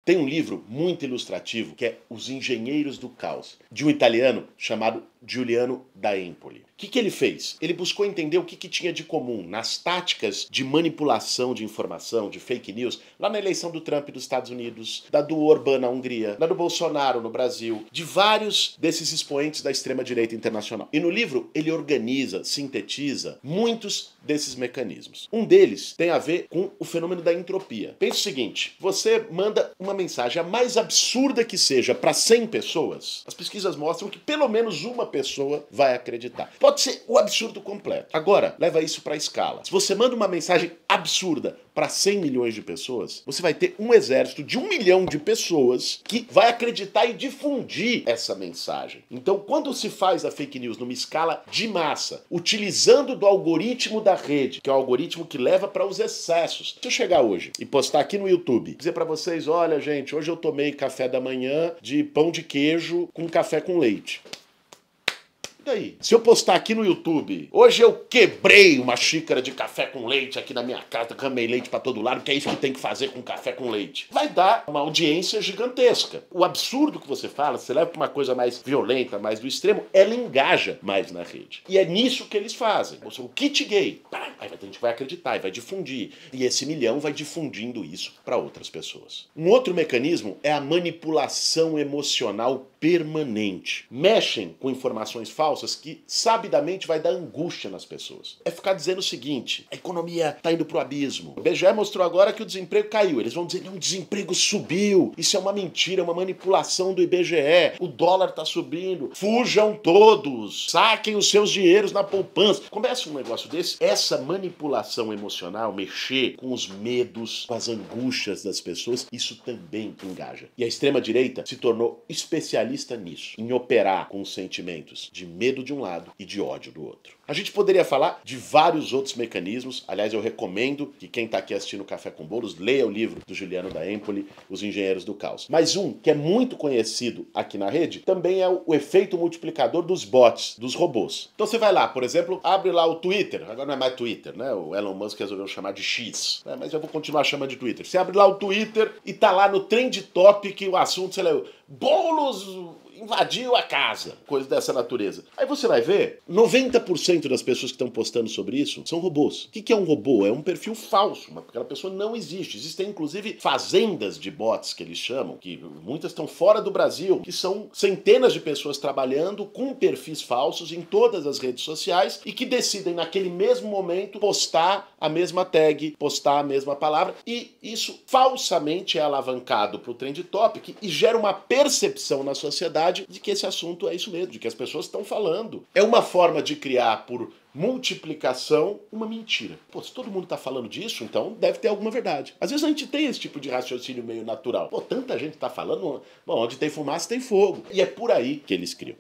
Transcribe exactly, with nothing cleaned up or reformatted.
Tem um livro muito ilustrativo que é Os Engenheiros do Caos, de um italiano chamado Giuliano da Empoli. O que, que ele fez? Ele buscou entender o que, que tinha de comum nas táticas de manipulação de informação, de fake news, lá na eleição do Trump dos Estados Unidos, da do Orbán na Hungria, da do Bolsonaro no Brasil, de vários desses expoentes da extrema-direita internacional. E no livro ele organiza, sintetiza muitos desses mecanismos. Um deles tem a ver com o fenômeno da entropia. Pense o seguinte, você manda uma mensagem, a mais absurda que seja, para cem pessoas, as pesquisas mostram que pelo menos uma pessoa vai acreditar. Pode ser o absurdo completo. Agora, leva isso para a escala. Se você manda uma mensagem absurda para cem milhões de pessoas, você vai ter um exército de um milhão de pessoas que vai acreditar e difundir essa mensagem. Então, quando se faz a fake news numa escala de massa, utilizando do algoritmo da rede, que é o algoritmo que leva para os excessos. Se eu chegar hoje e postar aqui no YouTube, dizer para vocês, olha gente, hoje eu tomei café da manhã de pão de queijo com café com leite. E daí? Se eu postar aqui no YouTube, hoje eu quebrei uma xícara de café com leite aqui na minha casa, camei leite pra todo lado, que é isso que tem que fazer com café com leite. Vai dar uma audiência gigantesca. O absurdo que você fala, você leva pra uma coisa mais violenta, mais do extremo, ela engaja mais na rede. E é nisso que eles fazem. O kit gay, pá, aí a gente vai acreditar e vai difundir. E esse milhão vai difundindo isso para outras pessoas. Um outro mecanismo é a manipulação emocional permanente. Mexem com informações falsas que sabidamente vai dar angústia nas pessoas. É ficar dizendo o seguinte, a economia tá indo pro abismo. O I B G E mostrou agora que o desemprego caiu. Eles vão dizer, não, o desemprego subiu. Isso é uma mentira, é uma manipulação do I B G E. O dólar tá subindo. Fujam todos. Saquem os seus dinheiros na poupança. Começa um negócio desse. Essa manipulação emocional, mexer com os medos, com as angústias das pessoas, isso também engaja. E a extrema-direita se tornou especialista nisso, em operar com os sentimentos de medo de um lado e de ódio do outro. A gente poderia falar de vários outros mecanismos, aliás eu recomendo que quem está aqui assistindo Café com Bolos leia o livro do Giuliano da Empoli, Os Engenheiros do Caos. Mas um que é muito conhecido aqui na rede também é o, o efeito multiplicador dos bots, dos robôs. Então você vai lá, por exemplo, abre lá o Twitter, agora não é mais Twitter, né? O Elon Musk resolveu chamar de X, né? Mas eu vou continuar chamando de Twitter. Você abre lá o Twitter e tá lá no Trend Topic o assunto, sei lá, Boulos invadiu a casa, coisa dessa natureza. Aí você vai ver, noventa por cento das pessoas que estão postando sobre isso são robôs. O que é um robô? É um perfil falso, aquela pessoa não existe. Existem inclusive fazendas de bots, que eles chamam, que muitas estão fora do Brasil, que são centenas de pessoas trabalhando com perfis falsos em todas as redes sociais e que decidem naquele mesmo momento postar a mesma tag, postar a mesma palavra, e isso falsamente é alavancado para o Trend Topic e gera uma percepção na sociedade de que esse assunto é isso mesmo, de que as pessoas estão falando. É uma forma de criar por multiplicação uma mentira. Pô, se todo mundo tá falando disso, então deve ter alguma verdade. Às vezes a gente tem esse tipo de raciocínio meio natural. Pô, tanta gente tá falando, bom, onde tem fumaça tem fogo. E é por aí que eles criam.